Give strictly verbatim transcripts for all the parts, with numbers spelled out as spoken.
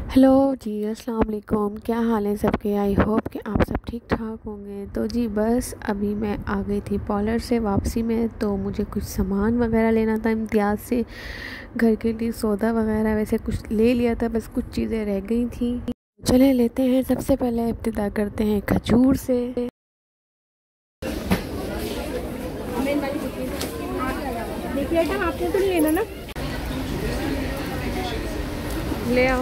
Hello जी, अस्सलाम वालेकुम। क्या हाल है सबके? आई होप कि आप सब ठीक ठाक होंगे। तो जी बस अभी मैं आ गई थी पॉलर से वापसी में, तो मुझे कुछ सामान वगैरह लेना था इम्तियाज़ से, घर के लिए सौदा वगैरह वैसे कुछ ले लिया था, बस कुछ चीज़ें रह गई थी। चले लेते हैं। सबसे पहले इब्तिदा करते हैं खजूर से। देखिए आइटम आपने तो नहीं लेना ना, ले आओ।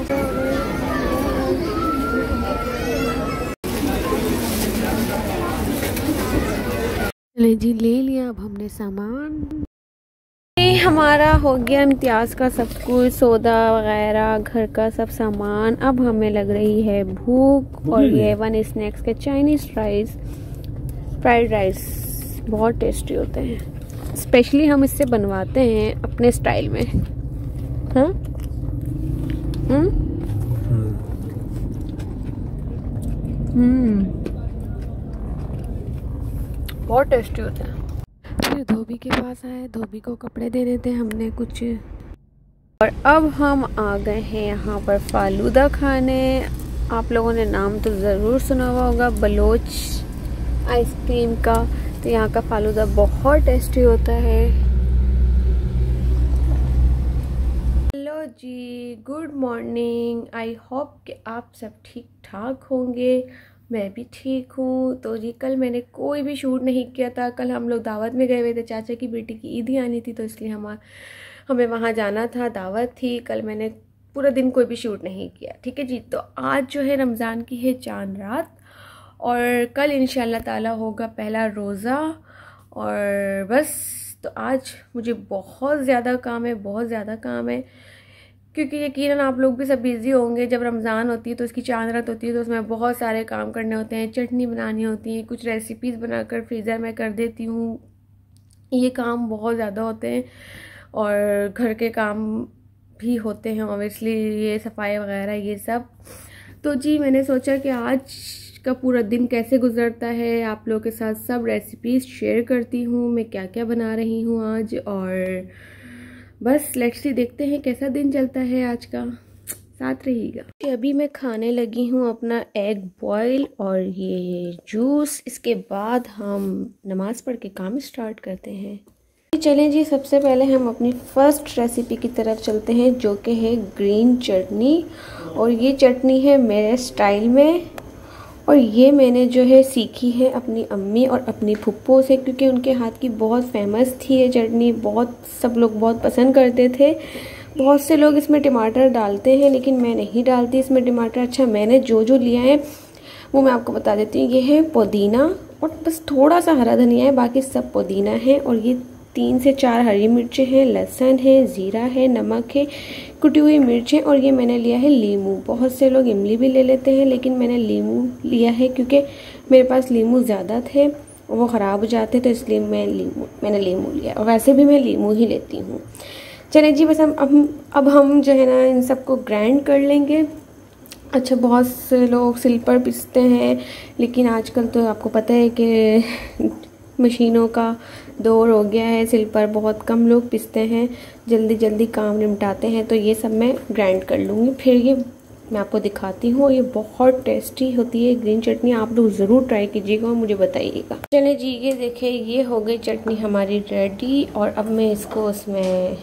चले जी, ले लिया अब हमने सामान। ये हमारा हो गया इम्तियाज़ का सब कुछ, सौदा वगैरह, घर का सब सामान। अब हमें लग रही है भूख, और ये वन स्नैक्स के चाइनीज़ राइस, फ्राइड राइस बहुत टेस्टी होते हैं। स्पेशली हम इससे बनवाते हैं अपने स्टाइल में। हाँ हम्म हम्म बहुत टेस्टी होता है। फिर धोबी के पास आए, धोबी को कपड़े देने थे हमने कुछ। और अब हम आ गए हैं यहाँ पर फालूदा खाने। आप लोगों ने नाम तो ज़रूर सुना हुआ होगा, बलोच आइसक्रीम का। तो यहाँ का फालूदा बहुत टेस्टी होता है। Hello ji, good morning. I hope कि आप सब ठीक ठाक होंगे। मैं भी ठीक हूँ। तो जी कल मैंने कोई भी शूट नहीं किया था। कल हम लोग दावत में गए हुए थे, चाचा की बेटी की ईद ही आनी थी, तो इसलिए हम हमें वहाँ जाना था, दावत थी। कल मैंने पूरा दिन कोई भी शूट नहीं किया। ठीक है जी। तो आज जो है रमज़ान की है चांद रात, और कल इंशाल्लाह ताला होगा पहला रोज़ा। और बस तो आज मुझे बहुत ज़्यादा काम है, बहुत ज़्यादा काम है, क्योंकि यकीनन आप लोग भी सब बिज़ी होंगे। जब रमज़ान होती है तो उसकी चांद रात होती है, तो उसमें बहुत सारे काम करने होते हैं। चटनी बनानी होती है, कुछ रेसिपीज़ बनाकर फ्रीज़र में कर देती हूँ। ये काम बहुत ज़्यादा होते हैं, और घर के काम भी होते हैं ऑब्वियसली, ये सफाई वगैरह ये सब। तो जी मैंने सोचा कि आज का पूरा दिन कैसे गुजरता है, आप लोगों के साथ सब रेसिपीज़ शेयर करती हूँ, मैं क्या क्या बना रही हूँ आज। और बस लेट्स सी, देखते हैं कैसा दिन चलता है आज का, साथ रहिएगा। अभी मैं खाने लगी हूँ अपना एग बॉयल और ये जूस। इसके बाद हम नमाज़ पढ़ के काम स्टार्ट करते हैं। चलें जी, सबसे पहले हम अपनी फर्स्ट रेसिपी की तरफ चलते हैं, जो कि है ग्रीन चटनी। और ये चटनी है मेरे स्टाइल में, और ये मैंने जो है सीखी है अपनी अम्मी और अपनी फुप्पो से, क्योंकि उनके हाथ की बहुत फेमस थी ये चटनी। बहुत सब लोग बहुत पसंद करते थे। बहुत से लोग इसमें टमाटर डालते हैं, लेकिन मैं नहीं डालती इसमें टमाटर। अच्छा, मैंने जो जो लिया है वो मैं आपको बता देती हूँ। ये है पुदीना, और बस थोड़ा सा हरा धनिया है, बाकी सब पुदीना है। और ये तीन से चार हरी मिर्चें हैं, लहसुन है, ज़ीरा है, नमक है, कुटी हुई मिर्चें। और ये मैंने लिया है लीमू। बहुत से लोग इमली भी ले लेते हैं, लेकिन मैंने लीमू लिया है क्योंकि मेरे पास लीमू ज़्यादा थे और वो ख़राब हो जाते, तो इसलिए मैं लीमू मैंने लीमू लिया। और वैसे भी मैं लीमू ही लेती हूँ। चलिए जी, बस हम अब अब हम जो है ना इन सबको ग्राइंड कर लेंगे। अच्छा, बहुत से लोग सिल पर पीसते हैं, लेकिन आजकल तो आपको पता है कि मशीनों का दौर हो गया है। सिल पर बहुत कम लोग पीसते हैं, जल्दी जल्दी काम निपटाते हैं। तो ये सब मैं ग्राइंड कर लूँगी, फिर ये मैं आपको दिखाती हूँ। ये बहुत टेस्टी होती है ग्रीन चटनी, आप लोग ज़रूर ट्राई कीजिएगा और मुझे बताइएगा। चलिए जी, ये देखिए, ये हो गई चटनी हमारी रेडी। और अब मैं इसको उसमें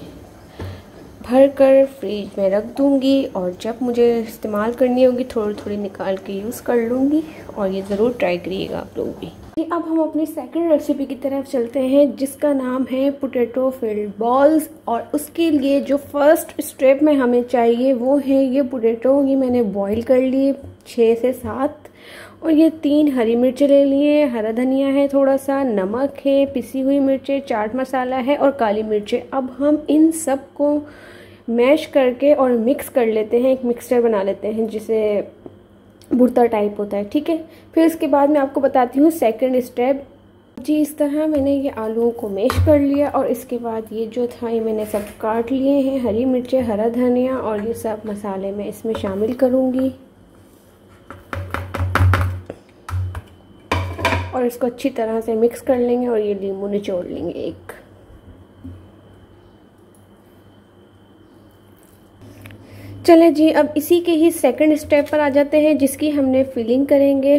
भर कर फ्रिज में रख दूँगी, और जब मुझे इस्तेमाल करनी होगी थोड़ी थोड़ी निकाल के यूज़ कर लूँगी। और ये ज़रूर ट्राई करिएगा आप लोग भी। अब हम अपनी सेकंड रेसिपी की तरफ चलते हैं, जिसका नाम है पोटैटो फिल्ड बॉल्स। और उसके लिए जो फर्स्ट स्टेप में हमें चाहिए वो है ये पोटैटो। ये मैंने बॉईल कर लिए छः से सात, और ये तीन हरी मिर्चें ले लिए, हरा धनिया है, थोड़ा सा नमक है, पिसी हुई मिर्चें, चाट मसाला है और काली मिर्चें। अब हम इन सब को मैश करके और मिक्स कर लेते हैं, एक मिक्सचर बना लेते हैं जिसे भुर्ता टाइप होता है। ठीक है, फिर उसके बाद मैं आपको बताती हूँ सेकंड स्टेप। जी इस तरह मैंने ये आलूओं को मैश कर लिया, और इसके बाद ये जो था ये मैंने सब काट लिए हैं, हरी मिर्चें, हरा धनिया, और ये सब मसाले मैं इसमें शामिल करूँगी। और इसको अच्छी तरह से मिक्स कर लेंगे, और ये नींबू निचोड़ लेंगे एक। चले जी, अब इसी के ही सेकंड स्टेप पर आ जाते हैं, जिसकी हमने फिलिंग करेंगे।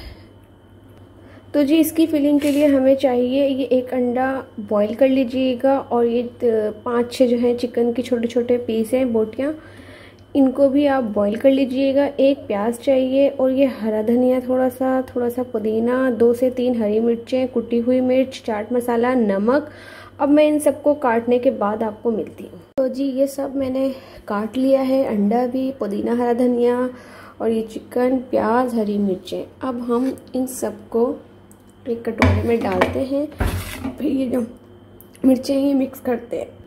तो जी इसकी फिलिंग के लिए हमें चाहिए, ये एक अंडा बॉईल कर लीजिएगा, और ये पाँच छः जो है चिकन के छोटे छोटे पीस हैं, बोटियाँ, इनको भी आप बॉईल कर लीजिएगा। एक प्याज चाहिए, और ये हरा धनिया थोड़ा सा, थोड़ा सा पुदीना, दो से तीन हरी मिर्चें, कुटी हुई मिर्च, चाट मसाला, नमक। अब मैं इन सबको काटने के बाद आपको मिलती हूँ। तो जी ये सब मैंने काट लिया है, अंडा भी, पुदीना, हरा धनिया, और ये चिकन, प्याज, हरी मिर्चें। अब हम इन सबको एक कटोरे में डालते हैं, फिर ये जो मिर्चें हैं मिक्स करते हैं।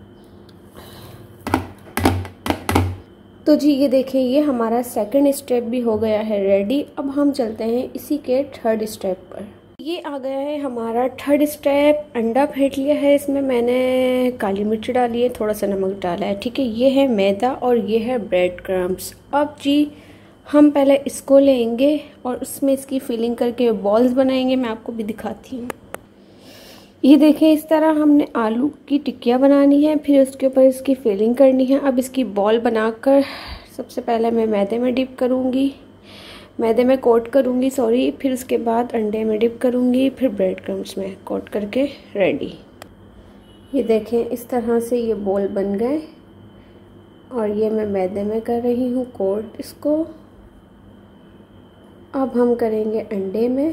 तो जी ये देखें, ये हमारा सेकंड स्टेप भी हो गया है रेडी। अब हम चलते हैं इसी के थर्ड स्टेप पर। ये आ गया है हमारा थर्ड स्टेप। अंडा फेंट लिया है, इसमें मैंने काली मिर्च डाली है, थोड़ा सा नमक डाला है, ठीक है। ये है मैदा और ये है ब्रेड क्रम्स। अब जी हम पहले इसको लेंगे और उसमें इसकी फिलिंग करके बॉल्स बनाएंगे। मैं आपको भी दिखाती हूँ। ये देखें, इस तरह हमने आलू की टिक्कियाँ बनानी है, फिर उसके ऊपर इसकी फिलिंग करनी है। अब इसकी बॉल बनाकर सबसे पहले मैं मैदे में डिप करूँगी, मैदे में कोट करूँगी सॉरी, फिर उसके बाद अंडे में डिप करूँगी, फिर ब्रेड क्रम्स में कोट करके रेडी। ये देखें, इस तरह से ये बॉल बन गए, और ये मैं मैदे में कर रही हूँ कोट इसको। अब हम करेंगे अंडे में।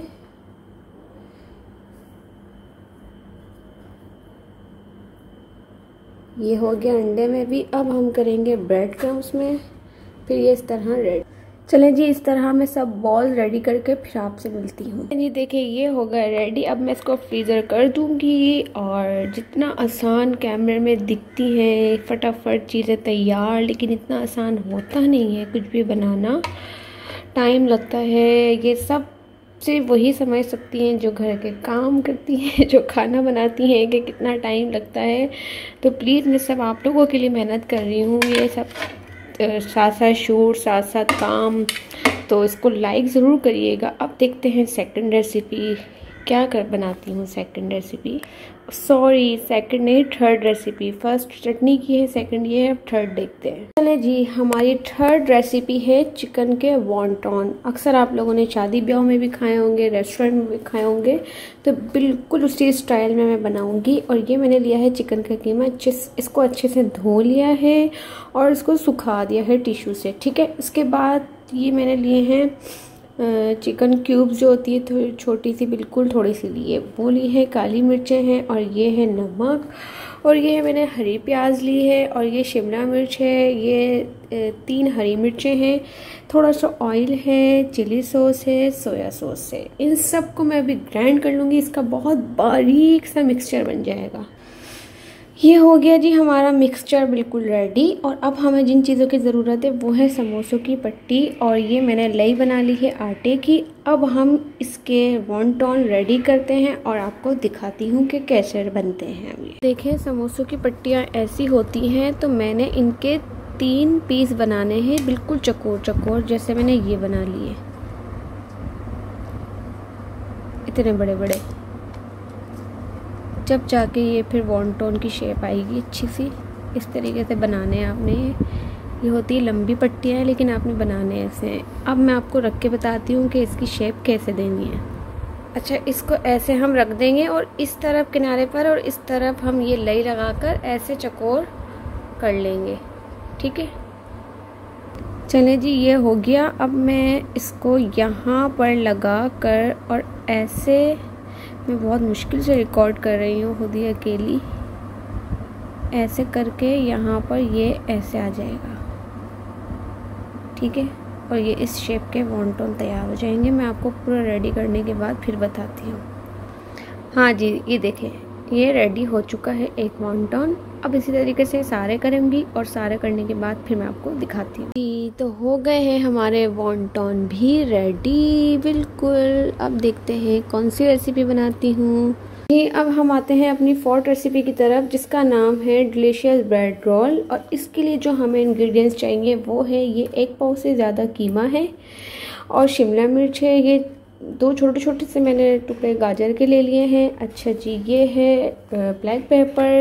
ये हो गया अंडे में भी। अब हम करेंगे ब्रेड क्रम्स में, फिर ये इस तरह रेडी। चलें जी, इस तरह मैं सब बॉल रेडी करके फिर आपसे मिलती हूँ। जी देखिए, ये हो गया रेडी। अब मैं इसको फ्रीज़र कर दूँगी, और जितना आसान कैमरे में दिखती हैं फटाफट चीज़ें तैयार, लेकिन इतना आसान होता नहीं है कुछ भी बनाना, टाइम लगता है। ये सब सिर्फ वही समझ सकती हैं जो घर के काम करती हैं, जो खाना बनाती हैं, कि कितना टाइम लगता है। तो प्लीज़ मैं सब आप लोगों के लिए मेहनत कर रही हूँ, ये सब साथ साथ शूट, साथ साथ काम, तो इसको लाइक ज़रूर करिएगा। अब देखते हैं सेकंड रेसिपी क्या कर बनाती हूँ। सेकंड रेसिपी सॉरी सेकंड नहीं थर्ड रेसिपी। फर्स्ट चटनी की है, सेकंड ये है, अब थर्ड देखते हैं। चले जी, हमारी थर्ड रेसिपी है चिकन के वॉन्टॉन। अक्सर आप लोगों ने शादी ब्याह में भी खाए होंगे, रेस्टोरेंट में भी खाए होंगे, तो बिल्कुल उसी स्टाइल में मैं बनाऊंगी। और ये मैंने लिया है चिकन का कीमा, जिस इसको अच्छे से धो लिया है और इसको सुखा दिया है टिश्यू से, ठीक है। इसके बाद ये मैंने लिए हैं चिकन क्यूब्स जो होती है, थोड़ी छोटी सी, बिल्कुल थोड़ी सी ली है, वो ली है। काली मिर्चें हैं, और ये है नमक, और ये है मैंने हरी प्याज ली है, और ये शिमला मिर्च है, ये तीन हरी मिर्चें हैं, थोड़ा सा ऑयल है, चिली सॉस है, सोया सॉस है। इन सब को मैं अभी ग्राइंड कर लूँगी, इसका बहुत बारीक सा मिक्सचर बन जाएगा। ये हो गया जी हमारा मिक्सचर बिल्कुल रेडी। और अब हमें जिन चीज़ों की ज़रूरत है वो है समोसों की पट्टी, और ये मैंने लई बना ली है आटे की। अब हम इसके वॉन्टॉन रेडी करते हैं और आपको दिखाती हूँ कि कैसे बनते हैं। अभी देखें, समोसों की पट्टियाँ ऐसी होती हैं, तो मैंने इनके तीन पीस बनाने हैं, बिल्कुल चकोर चकोर, जैसे मैंने ये बना लिए, इतने बड़े बड़े, जब जाके ये फिर वॉन्टॉन की शेप आएगी अच्छी सी। इस तरीके से बनाने हैं आपने। ये होती है लंबी पट्टियाँ हैं, लेकिन आपने बनाने ऐसे हैं। अब मैं आपको रख के बताती हूँ कि इसकी शेप कैसे देनी है। अच्छा, इसको ऐसे हम रख देंगे, और इस तरफ किनारे पर और इस तरफ हम ये लई लगाकर ऐसे चकोर कर लेंगे, ठीक है। चलें जी, ये हो गया। अब मैं इसको यहाँ पर लगा कर, और ऐसे, मैं बहुत मुश्किल से रिकॉर्ड कर रही हूँ खुद ही अकेली, ऐसे करके यहाँ पर ये ऐसे आ जाएगा, ठीक है। और ये इस शेप के वॉन्टॉन तैयार हो जाएंगे। मैं आपको पूरा रेडी करने के बाद फिर बताती हूँ। हाँ जी, ये देखें, ये रेडी हो चुका है एक वॉन्टॉन। अब इसी तरीके से सारे करूँगी, और सारे करने के बाद फिर मैं आपको दिखाती हूँ। जी, तो हो गए हैं हमारे वॉन्टॉन भी रेडी बिल्कुल। अब देखते हैं कौन सी रेसिपी बनाती हूँ। जी, अब हम आते हैं अपनी फोर्थ रेसिपी की तरफ, जिसका नाम है डिलीशियस ब्रेड रोल। और इसके लिए जो हमें इंग्रेडिएंट्स चाहिए वो है, ये एक पाव से ज़्यादा कीमा है, और शिमला मिर्च है, ये दो छोटे छोटे से मैंने टुकड़े गाजर के ले लिए हैं। अच्छा जी, ये है ब्लैक पेपर,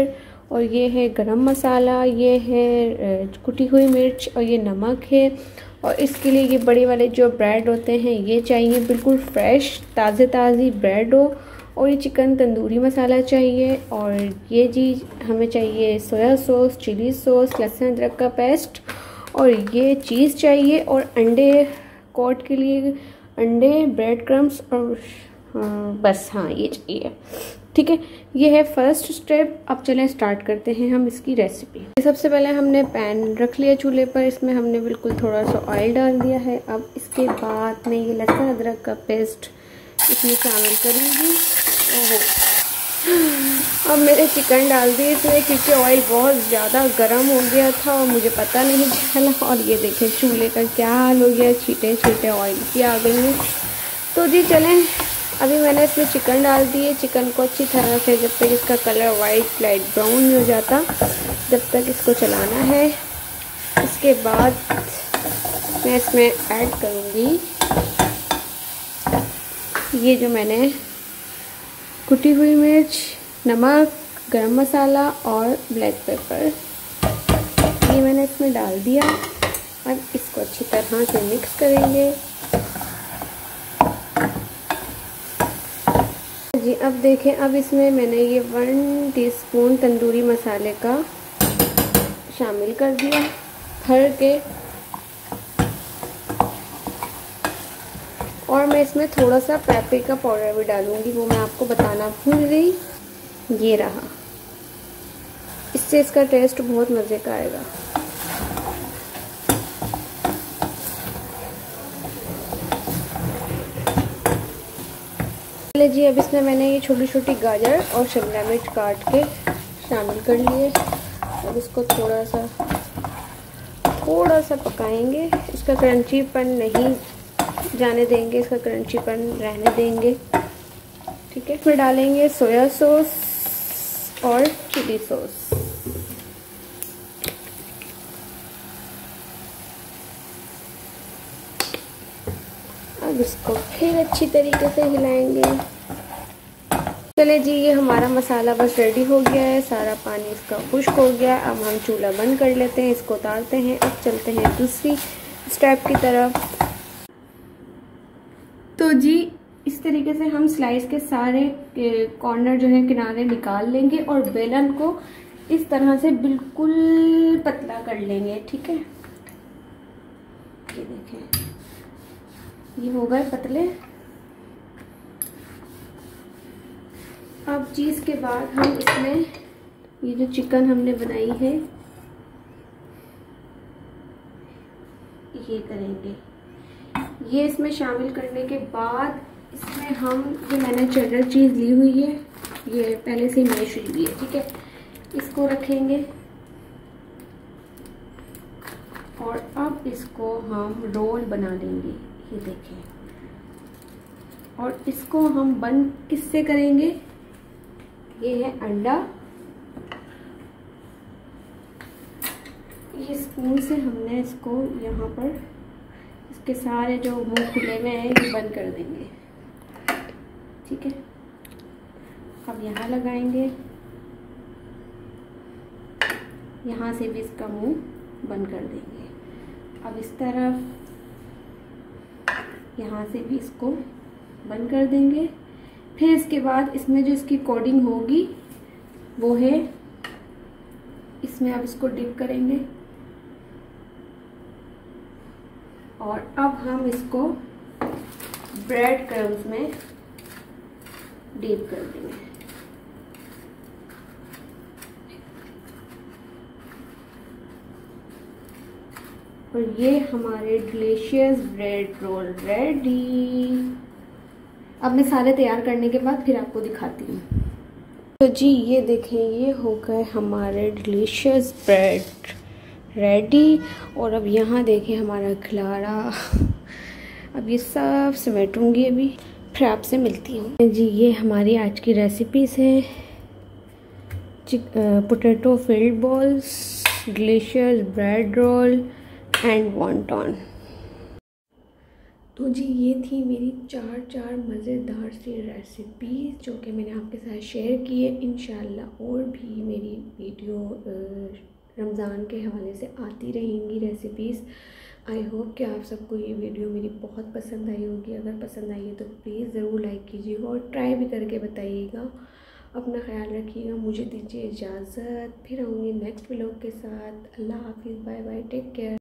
और ये है गरम मसाला, ये है कुटी हुई मिर्च और ये नमक है। और इसके लिए ये बड़े वाले जो ब्रेड होते हैं ये चाहिए, बिल्कुल फ्रेश ताज़े ताज़ी ब्रेड हो। और ये चिकन तंदूरी मसाला चाहिए। और ये जी हमें चाहिए सोया सॉस, चिली सॉस, लहसुन अदरक का पेस्ट, और ये चीज़ चाहिए। और अंडे कोट के लिए अंडे, ब्रेड क्रम्स और हाँ, बस हाँ ये चाहिए। ठीक है, ये है फर्स्ट स्टेप। अब चलें स्टार्ट करते हैं हम इसकी रेसिपी। सबसे पहले हमने पैन रख लिया चूल्हे पर, इसमें हमने बिल्कुल थोड़ा सा ऑयल डाल दिया है। अब इसके बाद मैं ये लहसुन अदरक का पेस्ट इसमें शामिल करूँगी। ओहो, अब मैंने चिकन डाल दी इसमें, क्योंकि ऑयल बहुत ज़्यादा गर्म हो गया था और मुझे पता नहीं चला। और ये देखें चूल्हे का क्या हाल हो गया, छींटे छींटे ऑयल की आ गई हैं। तो जी चलें, अभी मैंने इसमें चिकन डाल दिए। चिकन को अच्छी तरह से जब तक इसका कलर वाइट लाइट ब्राउन नहीं हो जाता जब तक इसको चलाना है। इसके बाद मैं इसमें ऐड करूँगी ये जो मैंने कुटी हुई मिर्च, नमक, गरम मसाला और ब्लैक पेपर, ये मैंने इसमें डाल दिया। अब इसको अच्छी तरह से मिक्स करेंगे जी। अब देखें, अब इसमें मैंने ये वन टीस्पून तंदूरी मसाले का शामिल कर दिया भर के। और मैं इसमें थोड़ा सा पेपरिका पाउडर भी डालूंगी, वो मैं आपको बताना भूल गई। ये रहा, इससे इसका टेस्ट बहुत मज़े का आएगा। चलिए जी, अब इसमें मैंने ये छोटी छोटी गाजर और शिमला मिर्च काट के शामिल कर लिए। अब इसको थोड़ा सा थोड़ा सा पकाएंगे, इसका क्रंचीपन नहीं जाने देंगे, इसका क्रंचीपन रहने देंगे। ठीक है, इसमें डालेंगे सोया सॉस और चिली सॉस। अब इसको फिर अच्छी तरीके से हिलाएंगे। चले जी, ये हमारा मसाला बस रेडी हो गया है, सारा पानी इसका खुश्क हो गया। अब हम चूल्हा बंद कर लेते हैं, इसको उतारते हैं। अब चलते हैं दूसरी स्टेप की तरफ। तो जी इस तरीके से हम स्लाइस के सारे कॉर्नर जो है किनारे निकाल लेंगे और बेलन को इस तरह से बिल्कुल पतला कर लेंगे। ठीक है, ये देखें ये हो गए पतले। अब चीज़ के बाद हम इसमें ये जो चिकन हमने बनाई है ये करेंगे। ये इसमें शामिल करने के बाद इसमें हम जो मैंने चेडर चीज़ ली हुई है ये पहले से मैश हुई हुई है, ठीक है, इसको रखेंगे। और अब इसको हम रोल बना लेंगे, ये देखें। और इसको हम बंद किससे करेंगे, ये है अंडा। ये स्पून से हमने इसको यहाँ पर इसके सारे जो मुंह खुले में हैं ये बंद कर देंगे। ठीक है, अब यहाँ लगाएंगे, यहाँ से भी इसका मुंह बंद कर देंगे। अब इस तरफ यहाँ से भी इसको बंद कर देंगे। फिर इसके बाद इसमें जो इसकी कोटिंग होगी वो है, इसमें अब इसको डिप करेंगे। और अब हम इसको ब्रेड क्रम्स में डीप कर देंगे। और ये हमारे डिलीशियस ब्रेड रोल रेडी। अब मैं सारे तैयार करने के बाद फिर आपको दिखाती हूँ। तो जी ये देखें, ये हो गए हमारे डिलीशियस ब्रेड रेडी। और अब यहाँ देखें हमारा खिलाड़ा। अब ये सब समेटूंगी अभी, फिर आपसे मिलती हूँ। जी ये हमारी आज की रेसिपीज़ हैं, potato filled balls, delicious bread roll and wonton. तो जी ये थी मेरी चार चार मज़ेदार सी रेसिपीज़ जो कि मैंने आपके साथ शेयर की है। इंशाल्लाह और भी मेरी वीडियो रमज़ान के हवाले से आती रहेंगी रेसिपीज़। आई होप कि आप सबको ये वीडियो मेरी बहुत पसंद आई होगी। अगर पसंद आई है तो प्लीज़ ज़रूर लाइक कीजिएगा और ट्राई भी करके बताइएगा। अपना ख्याल रखिएगा, मुझे दीजिए इजाज़त, फिर आऊँगी नेक्स्ट व्लॉग के साथ। अल्लाह हाफिज़, बाय बाय, टेक केयर।